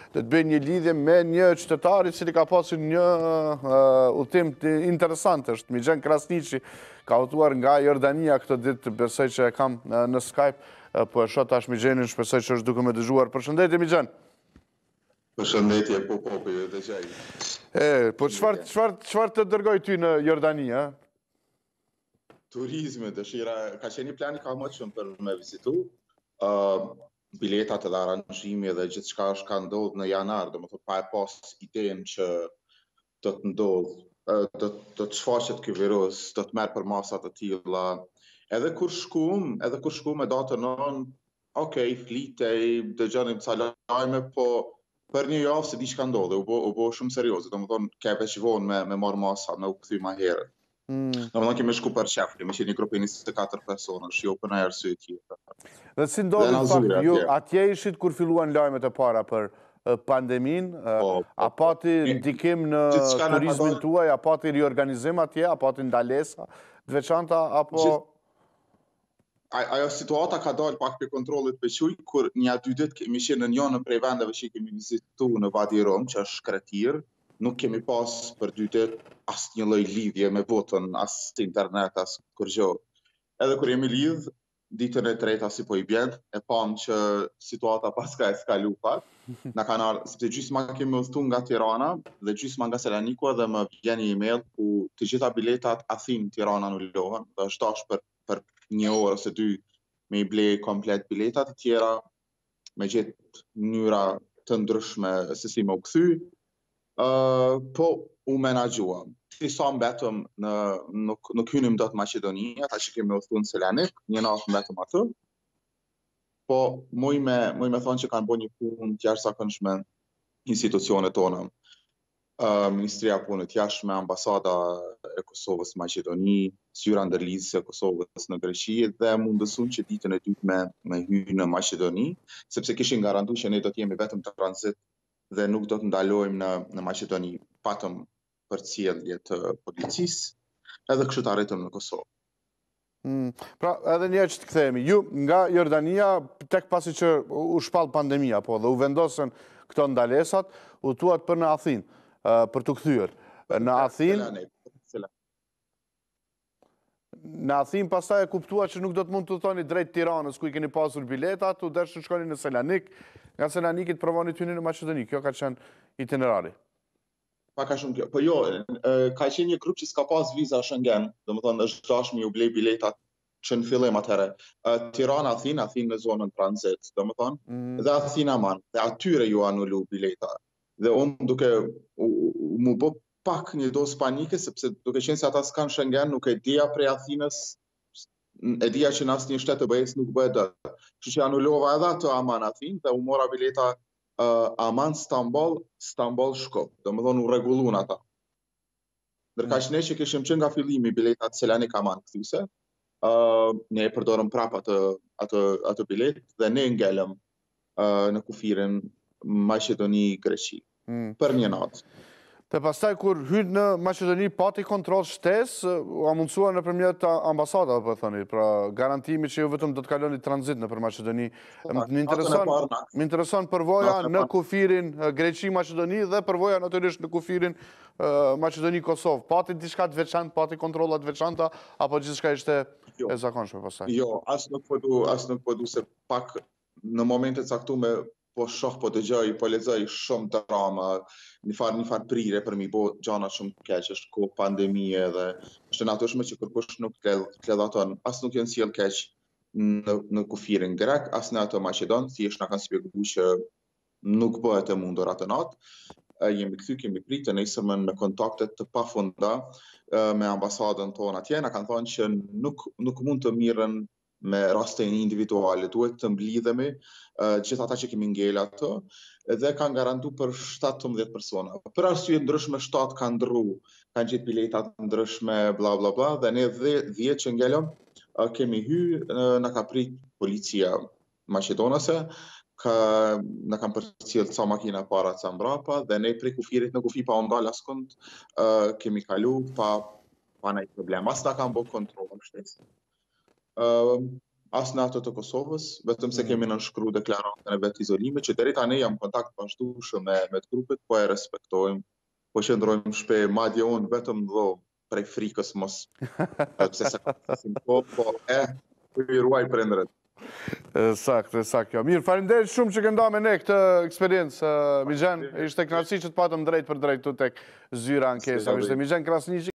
të bëj një lidhje me një qytetar i cili ka pasur një udhtim interesant, është Mixhen Krasniqi, ka udhëtuar nga Jordania këtë ditë, besoj që e kam në Skype, po e shoh tash Mixhenin, shpresoj që është duke më dëgjuar. Përshëndetje Mixhen. Përshëndetje, po ju dëgjoj. Po çfarë të dërgoj ty në Jordani, ë? Turizme, dëshira, ka qenë një plan i ka më shumë për me vizitu. Biletat edhe aranxhimi dhe gjithçka është ka ndodhur në janar, domethënë pa e pas idenë që do të ndodh, do të shfaqet ky virus, do të merr për masa të tilla. Edhe kur shkuam me datën 9, okay, flitej, dëgjonim ca lajme, po për një javë se diçka ndodhi, u bë shumë serioze, domethënë ka veç vonë me marr masa, me u kthy më herët. Domethënë kemi shku për shef, kemi qenë një grup 24 personash, jo për ndonjë arsye tjetër. Dhe si ndodhi në fakt, ju atje ishit kur filluan lajmet e para për pandemin, a pati ndikim në turizmin tuaj, a pati riorganizim atje, a pati ndalesa të veçanta, apo... Ajo situata ka dalë pak për kontrollit veçuj, kur një 2 ditë kemi qenë në njënë prej vendeve që kemi vizitu në Vadi Rom, që është Shkretir, nuk kemi pas për 2 ditë asë një lloj lidhje me botën, asë internet, asë kurrë. Edhe kur jemi lidh, ditën e treta si po i bjen, e pam që situata pas ka eskalu pak. Na kanë ardhur, sepse gjysma kemi udhëtu nga Tirana dhe gjysma nga Selanikua dhe më vjen një email ku të gjitha biletat Athinë-Tirana anulohen, dhe është dash për 1 orë ose 2 me i ble komplet biletat, të tjera me gjetë mënyra të ndryshme se si më u kthy. Po u menaxhua. Disa mbetëm nuk hynim dot Maqedoni, ata që kemi udhëtuar në Selanik, një natë mbetëm aty. Po muj me thonë që kanë bërë një punë të jashtëzakonshme institucionet tona. Ministria e Punës Jashtme, Ambasada e Kosovës në Maqedoni, zyra ndërlidhëse e Kosovës në Greqi dhe mundësuan që ditën e dytë me hyrë në Maqedoni, sepse kishin garantuar që ne do të jemi vetëm tranzit dhe nuk do të ndalojmë në Maqedoni, patëm përcjellje të policisë, edhe kështu të arritëm në Kosovë. Pra, edhe një që të kthehemi, ju nga Jordania, tek pasi që u shpall pandemia, po, dhe u vendosën këto ndalesat, u tuat për në Athinë, për të kthyer. Në Athinë pastaj e kuptua që nuk do të mund të thoni drejt Tiranës, ku i keni pasur biletat, u dashur shkoni në Selanik, nga Selanikit provoni të hyni në Maqedoni. Kjo ka qenë itinerari. Ka shumë kjo. Po jo, ka qenë një grup që s'ka pas viza Schengen, domethënë është dashur u blej biletat që në fillim atëherë. Tirana, Athinë në zonën tranzit, domethënë, dhe Athinë Aman, dhe atyre ju anulu bileta. Dhe unë duke mu bë pak një dosë panike, sepse duke qenë se ata s'kan Schengen, nuk e dija prej Athinës, e dija që në asnjë shtet të BE-s nuk bëhet dot. Kështu që anulova edhe atë Aman Athinë dhe u mora bileta Aman Stamboll Shkop, domethënë u rregulluan ata. Ndërkaq ne që kishim qenë nga fillimi biletat Selanik Aman kthyse, ne e përdorëm prapë atë bilet dhe ne ngelëm në kufirin Maqedoni Greqi për një natë. Dhe pastaj kur hyrë në Maqedoni pati kontroll shtesë, a mundësua nëpërmjet ambasada, po thoni, pra garantimi që ju vetëm do të kaloni tranzit nëpër Maqedoni. Më intereson përvoja në kufirin Greqi-Maqedoni dhe përvoja natyrisht në kufirin Maqedoni-Kosovë. Pati diçka të veçantë, pati kontrollat të veçanta, apo gjithçka ishte e zakonshme pastaj? Jo, as nuk po du se pak në momente caktuar po shoh, po dëgjoj, po lexoj shumë drama, një farë prire për mi bo gjana shumë keq, është kohë pandemie dhe është natyrshme që kërkush nuk kledhaton, as nuk janë sjell keq në kufirin grek, as në atë Maqedon, thjesht na kanë shpjeguar që nuk bëhet e mundur atë natë. Jemi kthy, kemi pritë, nesërmën me kontakte të pafunda me ambasadën tonë atje, na kanë thënë që nuk mund të mirën me raste individuale, duhet të mblidhemi gjithë ata që kemi ngel ato dhe kanë garantuar për 17 persona. Për arsye ndryshme 7 kanë ndrru, kanë gjetë biletat ndryshme, bla bla bla, dhe ne 10 që ngelëm kemi hyrë, na ka prit policia maqedonase, na kanë përcjell ca makina para ca mbrapa dhe ne prej kufirit në kufi pa u ndal askund, kemi kalu pa ndonjë problem. As na kanë bërë kontroll në shtesë. as NATO të Kosovës, vetëm se kemi nënshkruar deklaratën e vet izolime, që deri tani jam kontakt vazhdueshëm me të grupet, po e respektojmë, po qëndrojmë shpe, madje unë vetëm prej frikës mos pse po i ruaj prindërit. Sakt. Mirë, faleminderit shumë që kënda me ne këtë eksperiencë, Mixhen. Ishte kënaqësi që të patëm drejt për drejt tu tek zyra ankesa. Ishte Mixhen Krasniqi.